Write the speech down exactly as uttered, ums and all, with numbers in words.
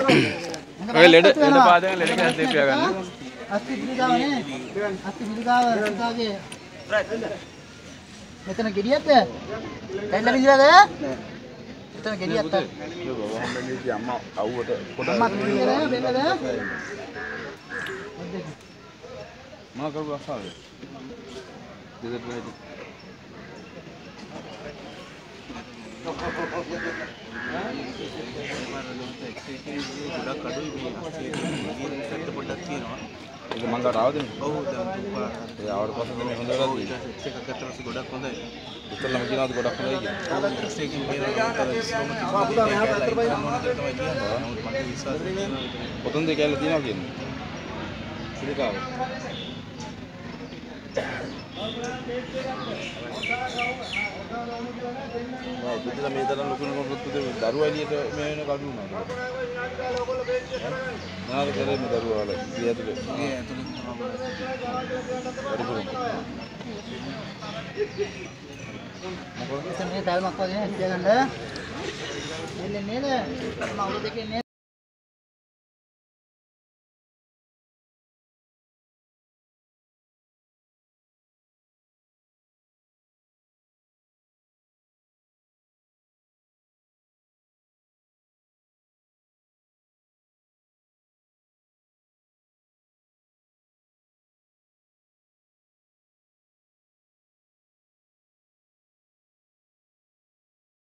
ඔය ලෙඩ ලෙඩ පාදයෙන් ලෙඩ කැස් දෙක පියා ගන්න. අස්ති පිළිගාවනේ. අස්ති පිළිගාව රසාගේ. මෙතන ගෙඩියක්ද? දැල්ලා විදිලාද? මෙතන ගෙඩියක් තා. බබා අම්මා අවුවට පොඩ අම්මා කියන්නේ බෙල්ලද? මම කරු අස්සාවේ. දෙදෙත් වෙයි. ගොඩක් අඩුයි මේ අස්සේ සෙට් පොඩ්ඩක් තියෙනවා. ඒක මං ගාවට ආවද නේ? ඔව් දැන් තුපා. ඒ ආවට පස්සේ මේ හොඳ වෙලා තියෙනවා. සෙට් එකක් අතර ගොඩක් හොඳයි. ඉතලම කියනවාද ගොඩක් හොඳයි කියලා. ඔව් ට්‍රස් එකකින් කියනවා ඉස්සරහම තිබුණා. ඒක තමයි කියන්නේ. මට විශ්වාසයි කියනවා. පොතෙන්ද කියලා තියෙනවා කියන්නේ. සිලිකාව. ඔව් පිටලා මේ තරම් ලොකු නෝනොත් දරුවා එළියට මේ වෙන කඩු වුණා. නාල කරේ මේ දරුවා වල. ඊ ඇතුලේ. ඊ ඇතුලේ තමයි. මොකද මේ තල්මක් වගේ නේද තියාගන්න. එන්නේ නේද? මම උඩ දෙකේ